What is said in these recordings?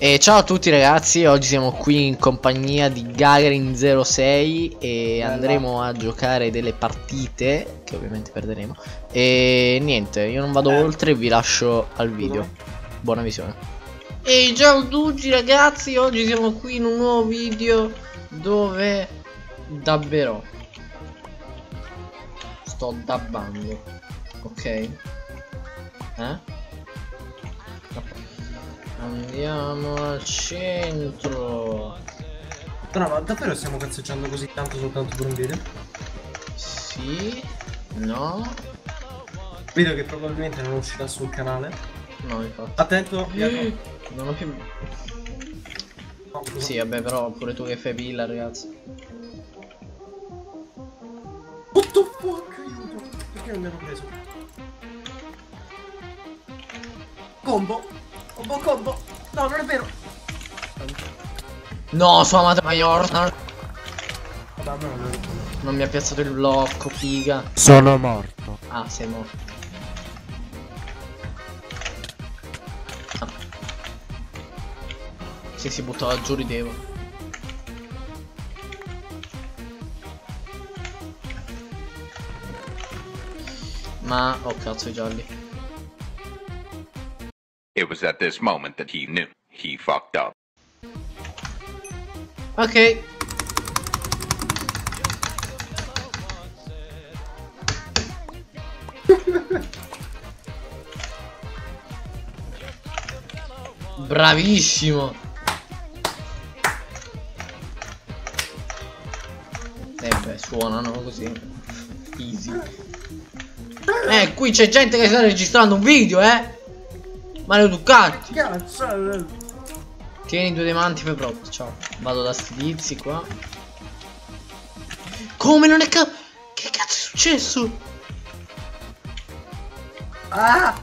E ciao a tutti ragazzi, oggi siamo qui in compagnia di Gagarin06 e andremo a giocare delle partite, che ovviamente perderemo. E niente, io non vado oltre, vi lascio al video. Buona visione. E ciao a tutti ragazzi, oggi siamo qui in un nuovo video dove dabberò. Sto dabbando, ok? Andiamo al centro. No, ma davvero stiamo cazzeggiando così tanto soltanto per un video? Sì. No. Video che probabilmente non uscirà sul canale. No, infatti. Attento, Jacopo. Non ho più. No, scusa. Sì, vabbè, però pure tu che fai pilla, ragazzi. What the fuck, aiuto! Perché non mi hanno preso? Combo! Combo! No, non è vero! No, sua madre maior. Vabbè, Non mi ha piazzato il blocco, figa. Sono morto. Ah, sei morto. Ah. Se si buttava giù ridevo. Ma oh cazzo i gialli. It was at this moment that he knew he fucked up. Ok. Bravissimo. Beh, suonano così. Easy. Qui c'è gente che sta registrando un video, Maleducati. Cazzo! Tieni due diamanti per proprio. Ciao. Vado da sti tizi qua. Come non è Che cazzo è successo? Ah!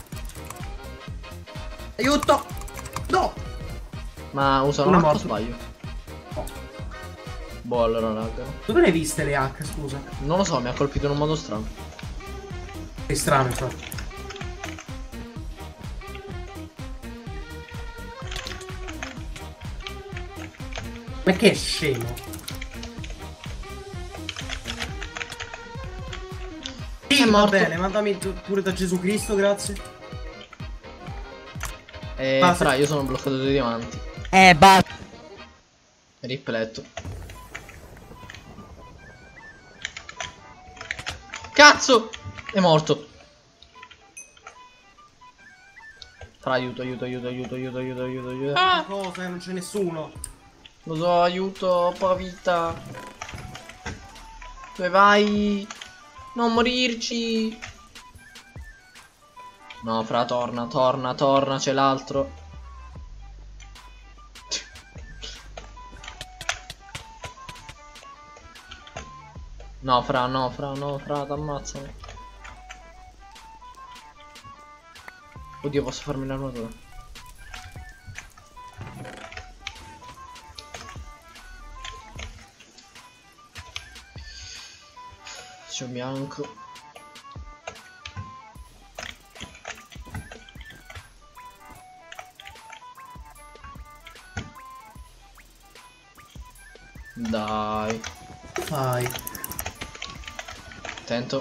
Aiuto! No! Ma usano Una un morte. sbaglio? No. Boh, allora raga. Dove le hai viste le H, scusa? Non lo so, mi ha colpito in un modo strano. È strano, infatti. Ma che scemo! Sì, va morto. bene, mandami pure da Gesù Cristo, grazie. Fra, io sono bloccato dei diamanti. Basta. Ripletto. Cazzo! È morto. Fra, aiuto. Ah! Cosa? Non c'è nessuno. Lo so, aiuto, poca vita. Dove vai? Non morirci. No, fra, torna, c'è l'altro. No, fra, t'ammazzano. Oddio, posso farmi l'armatura. C'è un bianco. Dai. Fai. Attento.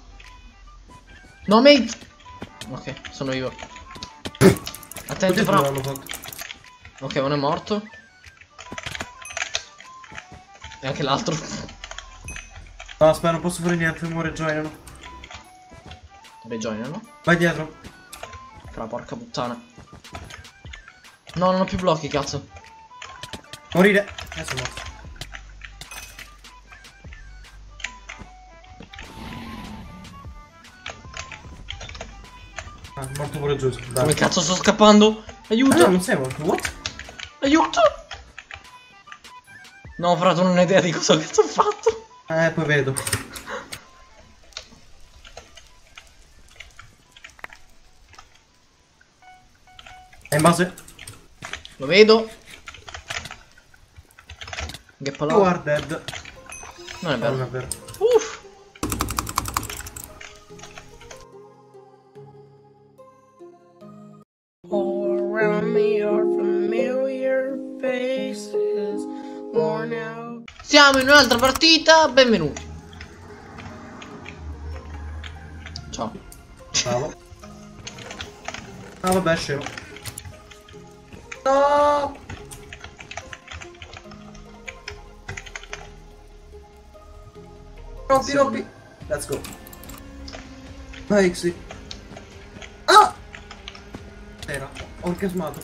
No, mate. Ok, sono io. Attento, fra. Ok, uno è morto. E anche l'altro. No, aspetta, non posso fare niente, muore, joinano. Rejoinano. Vai dietro. Fra, porca puttana. No, non ho più blocchi, cazzo. Morire. Adesso è morto. Ah, è morto pure Giuseppe. Dai. Come cazzo sto scappando? Aiuto. Ah, no, non sei morto. What? Aiuto. No, fra, tu non hai idea di cosa cazzo ho fatto. Poi vedo. È in base. Lo vedo. Che You palla. are dead. Non è No, non vero. è vero. Uff. All around me are familiar Siamo in un'altra partita, benvenuti. Ciao. Bravo. Ah vabbè, scemo. No. Robby, Robby. Let's go. Vai, Xi. Ah! Era orgasmato.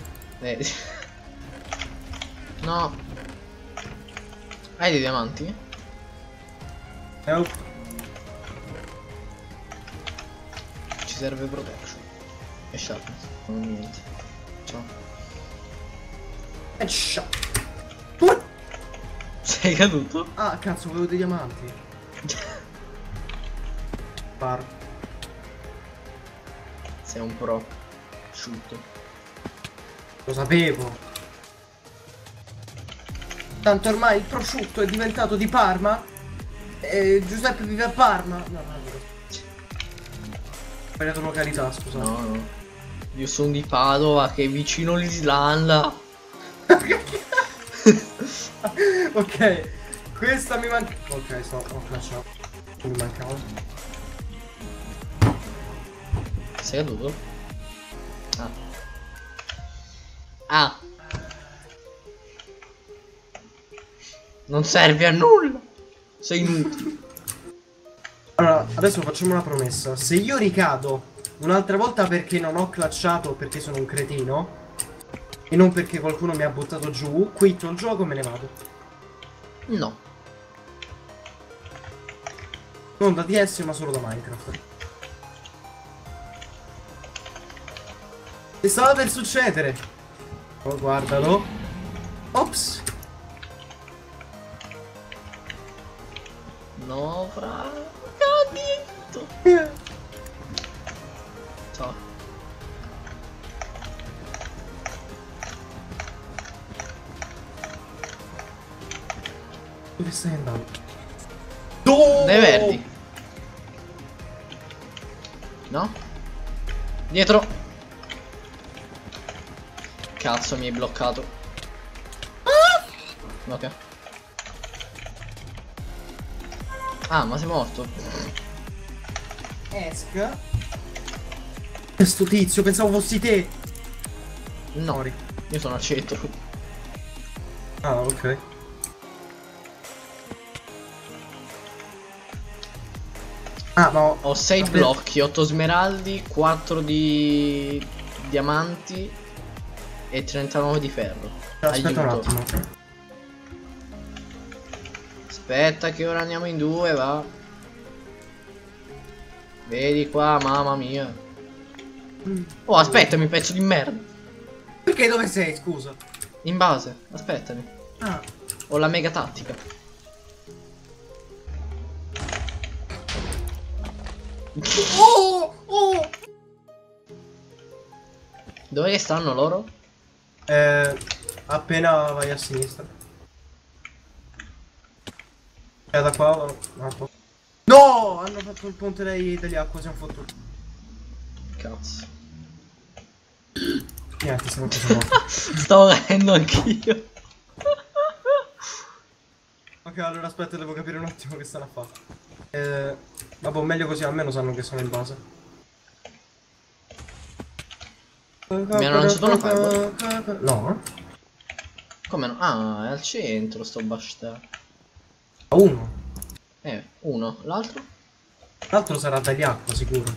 No. Hai dei diamanti? Help. Ci serve protection. E sharpness. Non niente. Ciao. Headshot. Sei caduto? Ah, cazzo, avevo dei diamanti. Par. Sei un pro. Asciutto. Lo sapevo. Tanto ormai il prosciutto è diventato di Parma. E Giuseppe vive a Parma. No, no, no. Ho sbagliato località, scusa. No, no. Io sono di Padova, che è vicino all'Islanda. Ok, questa mi manca. Ok, ho lasciato. Mi mancava. Sei caduto? Ah. Ah. Non serve a nulla. Sei inutile. Allora, adesso facciamo una promessa. Se io ricado un'altra volta perché non ho clutchato o perché sono un cretino e non perché qualcuno mi ha buttato giù, quitto il gioco e me ne vado. No. Non da DS ma solo da Minecraft. E stava per succedere. Oh, guardalo. Ops. No, fra. Cadito. Ciao. Dove stai andando? No! Dai verdi. No? Dietro. Cazzo, mi hai bloccato. Ok. Ah, ma sei morto. Esca. Questo tizio, pensavo fossi te. No, Sorry. io sono al centro. Ah, ok. Ah, ma Ho 6 blocchi, 8 smeraldi, 4 di diamanti e 39 di ferro. aspetta un Aiuto. attimo. Aspetta che ora andiamo in due, va. Vedi qua, mamma mia. Oh, aspettami, pezzo di merda. Perché dove sei, scusa? In base, aspettami. Ah. Ho la mega tattica. Oh! Oh! Dove che stanno loro? Appena vai a sinistra. Da qua. No! Hanno fatto il ponte degli acqua, siamo fottuti. Cazzo. Niente, siamo così. Stavo cadendo anch'io. Ok, allora aspetta, devo capire un attimo che stanno a fare. Vabbè, meglio così, almeno sanno che sono in base. Mi hanno lanciato una fireball? No. Come no? Ah, è al centro sto bastardo. A uno. Uno. L'altro? L'altro sarà dagli acqua, sicuro.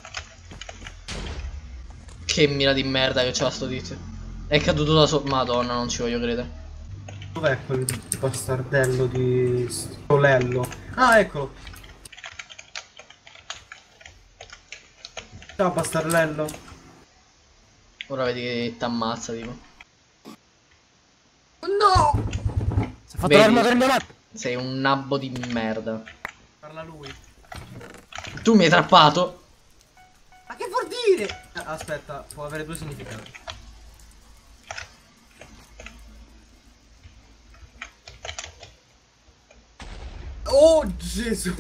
Che mira di merda che c'ha sto tizio. È caduto da sopra. Madonna, non ci voglio credere. Dov'è quel bastardello di Stolello? Ah, eccolo. Ciao, bastardello. Ora vedi che t'ammazza, tipo. No! Si è fatto Vedi? l'arma per mia. Sei un nabbo di merda. Parla lui. Tu mi hai trappato. Ma che vuol dire? Aspetta, può avere due significati. Oh Gesù!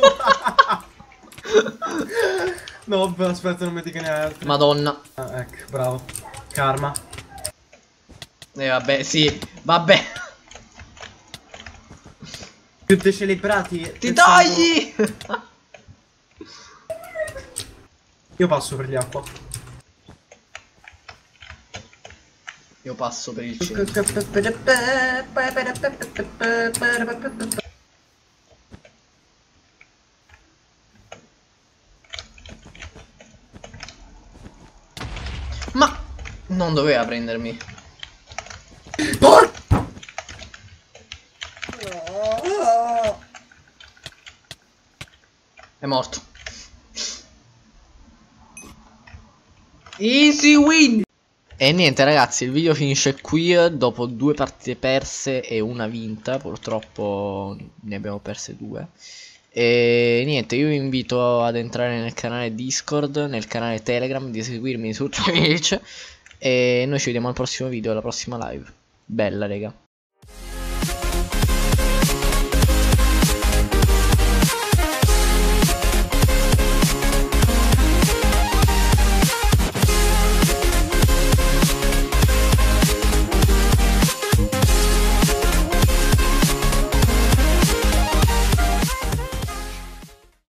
No, vabbè, aspetta, non mi dica ne hai altri. Madonna. Ah, ecco, bravo. Karma. Vabbè, sì. Vabbè. più decelebrati. Ti togli! Io passo per gli acqua. Io passo per il centro. Ma non doveva prendermi. È morto. Easy win. E niente ragazzi, il video finisce qui dopo 2 partite perse e una vinta. Purtroppo ne abbiamo perse 2. E niente, io vi invito ad entrare nel canale Discord, nel canale Telegram, di seguirmi su Twitch. E noi ci vediamo al prossimo video, alla prossima live. Bella, raga.